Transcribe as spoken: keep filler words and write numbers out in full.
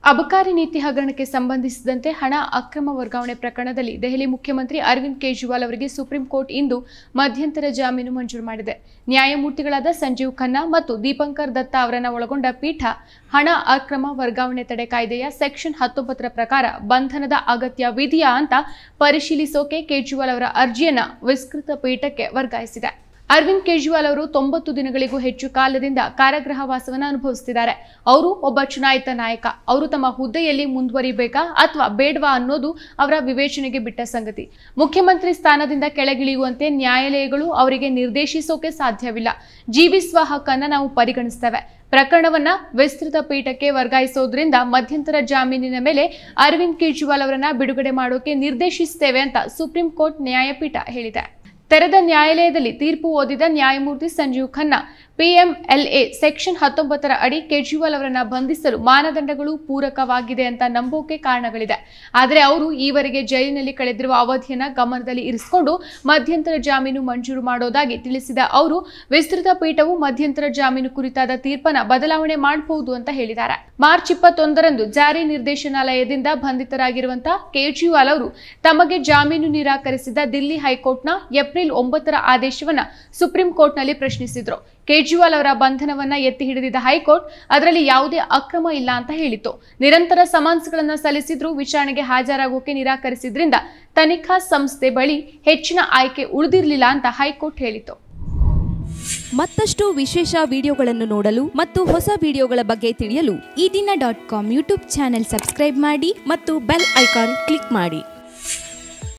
ಅಬಕಾರಿ ನೀತಿ ಹಗರಣಕ್ಕೆ ಸಂಬಂಧಿಸಿದಂತೆ ಹಣ ಅಕ್ರಮ ವರ್ಗಾವಣೆ ಪ್ರಕರಣದಲ್ಲಿ ದೆಹಲಿ ಮುಖ್ಯಮಂತ್ರಿ ಅರವಿಂದ್ ಕೇಜ್ರಿವಾಲ್ ಅವರಿಗೆ ಸುಪ್ರೀಂ ಕೋರ್ಟ್ ಇಂದು ಮಧ್ಯಂತರ ಜಾಮೀನು ಮಂಜೂರು ಮಾಡಿದೆ. ನ್ಯಾಯಮೂರ್ತಿಗಳಾದ ಸಂಜೀವ್ ಖನ್ನಾ ಮತ್ತು ದೀಪಂಕರ್ ದತ್ತಾ ಅವರನ್ನು ಒಳಗೊಂಡ ಪೀಠ ಹಣ ಅಕ್ರಮ ವರ್ಗಾವಣೆ ತಡೆ ಕಾಯ್ದೆಯ ಸೆಕ್ಷನ್ ಹತ್ತೊಂಬತ್ತರ ಪ್ರಕಾರ ಬಂಧನದ ಅಗತ್ಯವಿದೆಯಾ ಅಂತ ಪರಿಶೀಲಿಸೋಕೆ ಕೇಜ್ರಿವಾಲ್ ಅವರ ಅರ್ಜಿಯನ್ನ ವಿಸ್ತೃತ ಪೀಠಕ್ಕೆ ವರ್ಗಾಯಿಸಿದೆ. ಅರವಿಂದ್ ಕೇಜ್ರಿವಾಲ್ ಅವರು ತೊಂಬತ್ತು ದಿನಗಳಿಗೂ ಹೆಚ್ಚು ಕಾಲದಿಂದ ಕಾರಾಗೃಹ ವಾಸವನ್ನು ಅನುಭವಿಸುತ್ತಿದ್ದಾರೆ. ಅವರು ಒಬ್ಬ ಚುನಾಯಿತ ನಾಯಕ. ಅವರು ತಮ್ಮ ಹುದ್ದೆಯಲ್ಲಿ ಮುಂದುವರಿಬೇಕಾ ಅಥವಾ ಬೇಡವಾ ಅನ್ನೋದು ಅವರ ವಿವೇಚನೆಗೆ ಬಿಟ್ಟ ಸಂಗತಿ. ಮುಖ್ಯಮಂತ್ರಿ ಸ್ಥಾನದಿಂದ ಕೆಳಗಿಳಿಯುವಂತೆ ನ್ಯಾಯಾಲಯಗಳು ಅವರಿಗೆ ನಿರ್ದೇಶಿಸೋಕೆ ಸಾಧ್ಯವಿಲ್ಲ. ಜೀವಿಸುವ ಹಕ್ಕನ್ನು ನಾವು ಪರಿಗಣಿಸ್ತೇವೆ. ಪ್ರಕರಣವನ್ನ ವಿಸ್ತೃತ ಪೀಠಕ್ಕೆ ವರ್ಗಾಯಿಸೋದ್ರಿಂದ ಮಧ್ಯಂತರ ಜಾಮೀನಿನ ಮೇಲೆ ಅರವಿಂದ್ ಕೇಜ್ರಿವಾಲ್ ಅವರನ್ನ ಬಿಡುಗಡೆ ಮಾಡೋಕೆ ನಿರ್ದೇಶಿಸುತ್ತೇವೆ ಅಂತ ಸುಪ್ರೀಂ ಕೋರ್ಟ್ ನ್ಯಾಯಪೀಠ ಹೇಳಿದೆ. ತೆರೆದ ನ್ಯಾಯಾಲಯದಲ್ಲಿ ತೀರ್ಪು ಓದಿದ ನ್ಯಾಯಮೂರ್ತಿ ಸಂಜೀವ್ ಖನ್ನಾ ಪಿಎಂಎಲ್ಎ ಸೆಕ್ಷನ್ ಹತ್ತೊಂಬತ್ತರ ಅಡಿ ಕೇಜ್ರಿವಾಲ್ ಅವರನ್ನ ಬಂಧಿಸಲು ಮಾನದಂಡಗಳು ಪೂರಕವಾಗಿದೆ ಅಂತ ನಂಬೋಕೆ ಕಾರಣಗಳಿದೆ. ಆದರೆ ಅವರು ಈವರೆಗೆ ಜೈಲಿನಲ್ಲಿ ಕಳೆದಿರುವ ಅವಧಿಯನ್ನ ಗಮನದಲ್ಲಿ ಇರಿಸಿಕೊಂಡು ಮಧ್ಯಂತರ ಜಾಮೀನು ಮಂಜೂರು ಮಾಡೋದಾಗಿ ತಿಳಿಸಿದ ಅವರು ವಿಸ್ತೃತ ಪೀಠವು ಮಧ್ಯಂತರ ಜಾಮೀನು ಕುರಿತಾದ ತೀರ್ಪನ್ನ ಬದಲಾವಣೆ ಮಾಡಬಹುದು ಅಂತ ಹೇಳಿದ್ದಾರೆ. ಮಾರ್ಚ್ ಇಪ್ಪತ್ತೊಂದರಂದು ಜಾರಿ ನಿರ್ದೇಶನಾಲಯದಿಂದ ಬಂಧಿತರಾಗಿರುವಂತಹ ಕೇಜ್ರಿವಾಲ್ ಅವರು ತಮಗೆ ಜಾಮೀನು ನಿರಾಕರಿಸಿದ ದಿಲ್ಲಿ ಹೈಕೋರ್ಟ್ನ ಏಪ್ರಿಲ್ ಒಂಬತ್ತರ ಆದೇಶವನ್ನ ಸುಪ್ರೀಂ ಕೋರ್ಟ್ನಲ್ಲಿ ಪ್ರಶ್ನಿಸಿದ್ರು. ಕೇಜ್ರಿವಾಲ್ ಅವರ ಬಂಧನವನ್ನ ಎತ್ತಿ ಹಿಡಿದಿದ್ದ ಹೈಕೋರ್ಟ್ ಅದರಲ್ಲಿ ಯಾವುದೇ ಅಕ್ರಮ ಇಲ್ಲ ಅಂತ ಹೇಳಿತ್ತು. ನಿರಂತರ ಸಮನ್ಸ್ಗಳನ್ನು ಸಲ್ಲಿಸಿದ್ರೂ ವಿಚಾರಣೆಗೆ ಹಾಜರಾಗೋಕೆ ನಿರಾಕರಿಸಿದ್ರಿಂದ ತನಿಖಾ ಸಂಸ್ಥೆ ಬಳಿ ಹೆಚ್ಚಿನ ಆಯ್ಕೆ ಉಳಿದಿರಲಿಲ್ಲ ಅಂತ ಹೈಕೋರ್ಟ್ ಹೇಳಿತು. ಮತ್ತಷ್ಟು ವಿಶೇಷ ವಿಡಿಯೋಗಳನ್ನು ನೋಡಲು ಮತ್ತು ಹೊಸ ವಿಡಿಯೋಗಳ ಬಗ್ಗೆ ತಿಳಿಯಲು Ee Dina dot com YouTube channel subscribe ಮಾಡಿ ಮತ್ತು ಬೆಲ್ ಐಕಾನ್ ಕ್ಲಿಕ್ ಮಾಡಿ.